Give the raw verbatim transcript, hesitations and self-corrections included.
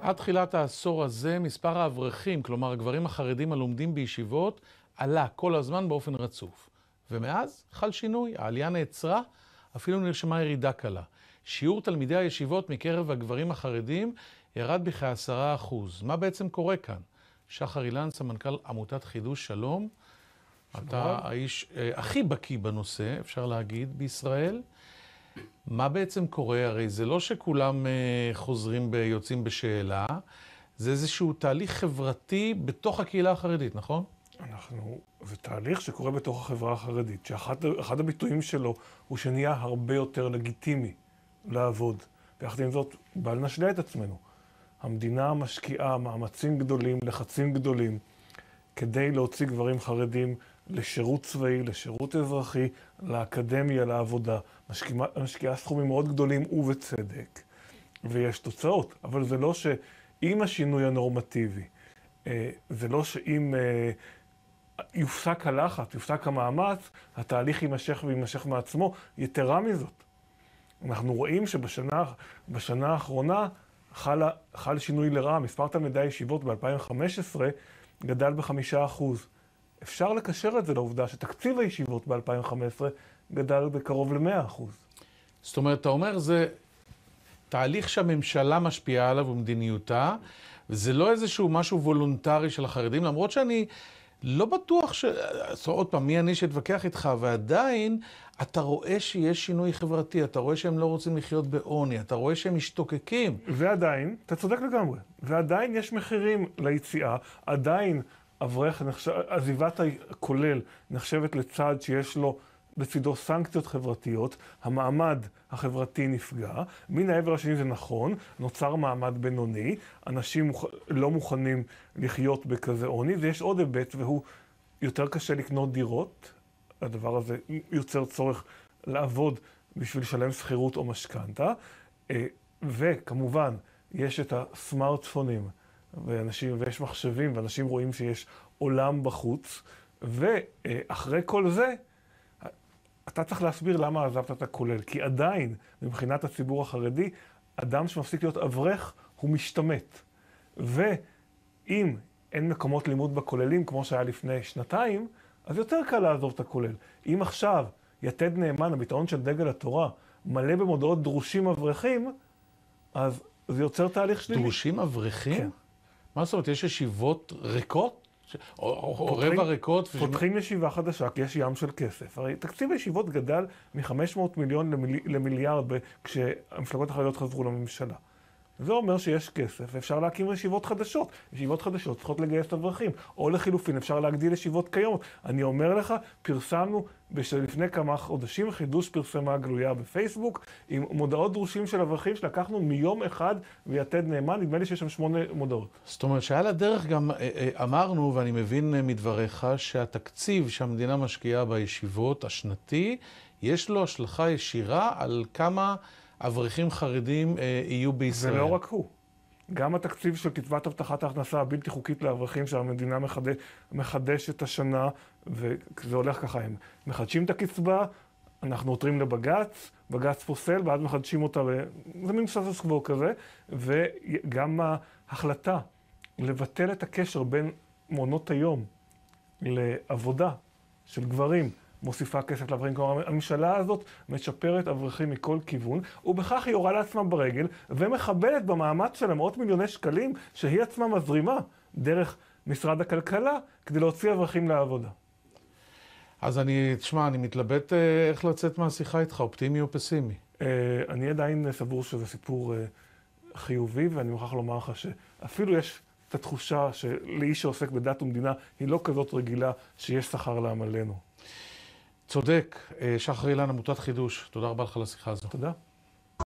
עד תחילת העשור הזה, מספר האברכים, כלומר הגברים החרדים הלומדים בישיבות, עלה כל הזמן באופן רצוף. ומאז חל שינוי, העלייה נעצרה, אפילו נרשמה ירידה קלה. שיעור תלמידי הישיבות מקרב הגברים החרדים ירד בכ-עשרה אחוז. מה בעצם קורה כאן? שחר אילן, סמנכ"ל עמותת חידוש, שלום. אתה האיש אה, הכי בקיא בנושא, אפשר להגיד, בישראל. מה בעצם קורה? הרי זה לא שכולם אה, חוזרים ויוצאים בשאלה, זה איזשהו תהליך חברתי בתוך הקהילה החרדית, נכון? אנחנו, זה תהליך שקורה בתוך החברה החרדית, שאחד הביטויים שלו הוא שנהיה הרבה יותר לגיטימי לעבוד. ויחד עם זאת, בל נשלה את עצמנו. המדינה משקיעה מאמצים גדולים, לחצים גדולים, כדי להוציא גברים חרדים לשירות צבאי, לשירות אזרחי, לאקדמיה, לעבודה. משקיעה, משקיעה סכומים מאוד גדולים ובצדק. ויש תוצאות, אבל זה לא שעם השינוי הנורמטיבי, זה לא שאם יופסק הלחץ, יופסק המאמץ, התהליך יימשך ויימשך מעצמו. יתרה מזאת, אנחנו רואים שבשנה בשנה האחרונה חל, חל שינוי לרעה. מספר תלמידי הישיבות ב-אלפיים וחמש עשרה גדל בחמישה אחוז. אפשר לקשר את זה לעובדה שתקציב הישיבות ב-אלפיים וחמש עשרה גדל בקרוב ל-מאה אחוז. זאת אומרת, אתה אומר, זה תהליך שהממשלה משפיעה עליו ומדיניותה, וזה לא איזשהו משהו וולונטרי של החרדים, למרות שאני לא בטוח ש... עוד פעם, מי אני שתווכח איתך, ועדיין אתה רואה שיש שינוי חברתי, אתה רואה שהם לא רוצים לחיות בעוני, אתה רואה שהם משתוקקים. ועדיין, אתה צודק לגמרי, ועדיין יש מחירים ליציאה, עדיין אברך, נחשב, עזיבת הכולל נחשבת לצד שיש לו בצדו סנקציות חברתיות, המעמד החברתי נפגע, מן העבר השני זה נכון, נוצר מעמד בינוני, אנשים מוכ... לא מוכנים לחיות בכזה עוני, ויש עוד היבט והוא יותר קשה לקנות דירות, הדבר הזה יוצר צורך לעבוד בשביל לשלם שכירות או משכנתה, וכמובן יש את הסמארטפונים, ואנשים, ויש מחשבים, ואנשים רואים שיש עולם בחוץ, ואחרי כל זה, אתה צריך להסביר למה עזבת את הכולל, כי עדיין, מבחינת הציבור החרדי, אדם שמפסיק להיות אברך הוא משתמט. ואם אין מקומות לימוד בכוללים, כמו שהיה לפני שנתיים, אז יותר קל לעזוב את הכולל. אם עכשיו יתד נאמן, הביטאון של דגל התורה, מלא במודעות דרושים אברכים, אז זה יוצר תהליך שלילי. דרושים אברכים? כן. מה זאת אומרת, יש ישיבות ריקות? או, או, או רבע ריקות? פותחים ושמ... ישיבה חדשה, כי יש ים של כסף. הרי תקציב הישיבות גדל מ-חמש מאות מיליון למיל... למיליארד ב... כשהמפלגות החרדיות חזרו לממשלה. זה אומר שיש כסף, ואפשר להקים ישיבות חדשות. ישיבות חדשות צריכות לגייס אברכים, או לחילופין, אפשר להגדיל ישיבות כיום. אני אומר לך, פרסמנו לפני כמה חודשים, חידוש פרסמה גלויה בפייסבוק, עם מודעות דרושים של אברכים שלקחנו מיום אחד ויתד נאמן, נדמה לי שיש שם שמונה מודעות. זאת אומרת שעל הדרך גם אמרנו, ואני מבין מדבריך, שהתקציב שהמדינה משקיעה בישיבות השנתי, יש לו השלכה ישירה על כמה אברכים חרדים אה, יהיו בישראל. זה לא רק הוא. גם התקציב של קצבת הבטחת ההכנסה הבלתי חוקית לאברכים שהמדינה מחדש, מחדשת השנה, וזה הולך ככה, הם מחדשים את הקצבה, אנחנו עותרים לבג"ץ, בג"ץ פוסל, ואז מחדשים אותה, זה מין סטטוס קוו כזה, וגם ההחלטה לבטל את הקשר בין מעונות היום לעבודה של גברים, מוסיפה כסף לאברכים. כלומר, הממשלה הזאת משפרת אברכים מכל כיוון, ובכך היא יורה לעצמה ברגל, ומחבלת במאמץ של מאות מיליוני שקלים, שהיא עצמה מזרימה דרך משרד הכלכלה, כדי להוציא אברכים לעבודה. אז אני, תשמע, אני מתלבט איך לצאת מהשיחה איתך, אופטימי או פסימי? אני עדיין סבור שזה סיפור חיובי, ואני מוכרח לומר לך שאפילו יש את התחושה שלאיש שעוסק בדת ומדינה, היא לא כזאת רגילה שיש שכר לעמלנו. צודק. שחר אילן, עמותת חידוש. תודה רבה לך על השיחה הזו. תודה.